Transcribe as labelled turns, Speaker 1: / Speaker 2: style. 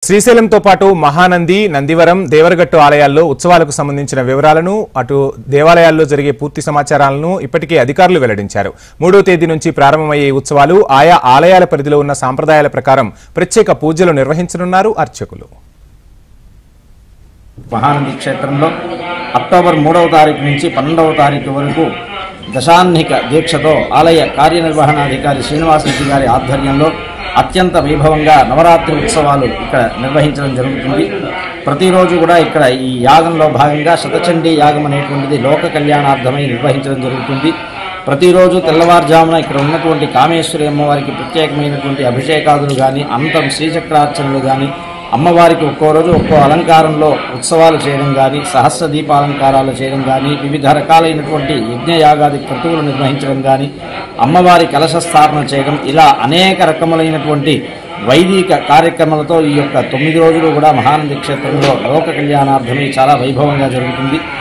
Speaker 1: శ్రీశైలంతో పాటు మహానంది, నందివరం, దేవరగట్టు ఆలయాల్లో ఉత్సవాలకు సంబంధించిన వివరాలను, అటు దేవాలయాల్లో జరిగే పూర్తి సమాచారాలను ఇప్పటికే అధికారులు వెల్లడించారు. 3వ తేదీ నుంచి ప్రారంభమయ్యే ఉత్సవాలు ఆయా ఆలయాల పరిధిలో ఉన్న సాంప్రదాయాల ప్రకారం ప్రత్యేక పూజలు నిర్వహించనున్నారు అర్చకులు.
Speaker 2: మహానంది క్షేత్రంలో అక్టోబర్ 3వ తారీఖు నుంచి 12వ తారీఖు వరకు దశాన్నిక దీక్షతో ఆలయ కార్యనిర్వహణాధికారి శ్రీనివాసరెడ్డి గారి ఆధ్వర్యంలో అత్యంత వైభవంగా నవరాత్రి ఉత్సవాలు ఇక్కడ నిర్వహించడం జరుగుతుంది. ప్రతిరోజు కూడా ఇక్కడ ఈ యాగంలో భాగంగా శతచండీ యాగం అనేటువంటిది లోక కళ్యాణార్థమై నిర్వహించడం జరుగుతుంది. ప్రతిరోజు తెల్లవారుజామున ఇక్కడ ఉన్నటువంటి కామేశ్వరి అమ్మవారికి ప్రత్యేకమైనటువంటి అభిషేకాదులు కానీ, అంతం శ్రీచక్రార్చనలు కానీ, అమ్మవారికి ఒక్కో రోజు ఒక్కో అలంకారంలో ఉత్సవాలు చేయడం కానీ, సహస్ర దీపాలంకారాలు చేయడం కానీ, వివిధ రకాలైనటువంటి యజ్ఞయాగాది క్రతువులు నిర్వహించడం కానీ, అమ్మవారి కలశ స్థాపన చేయడం, ఇలా అనేక రకములైనటువంటి వైదిక కార్యక్రమాలతో ఈ యొక్క 9 రోజులు కూడా మహానంది క్షేత్రంలో లోక కళ్యాణార్థమై చాలా వైభవంగా జరుగుతుంది.